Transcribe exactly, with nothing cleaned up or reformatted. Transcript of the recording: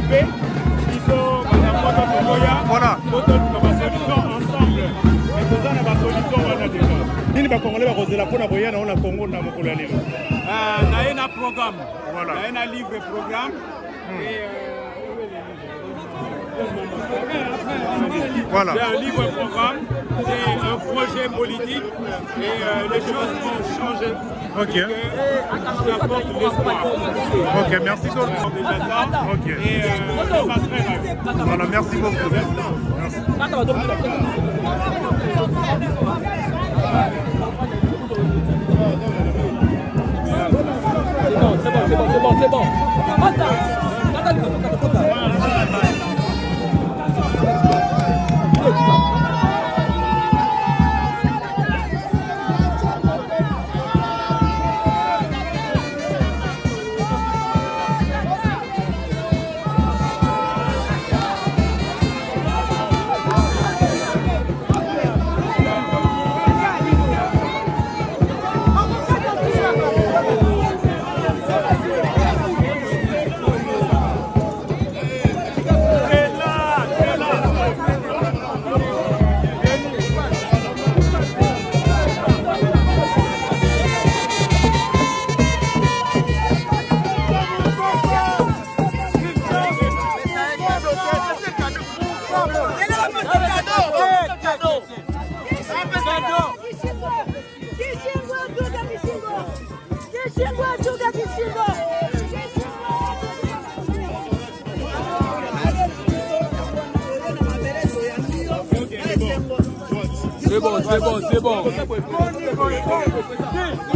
participer. Ils sont voilà. Ensemble. Et tout ça, on a solution. Nini ba Congolais ba kozela pona boyana on a Congo na mokolo ya lelo. Euh na ena programme. Voilà. Na ena livre programme et voilà. C'est un livre programme, c'est un projet politique et euh, les choses vont changer. OK. Ça apporte l'espoir. OK, merci beaucoup. OK. Et euh, ça va très bien. Voilà, merci beaucoup. Merci. C'est bon, c'est bon, c'est bon, c'est bon. C'est bon, c'est bon, c'est bon.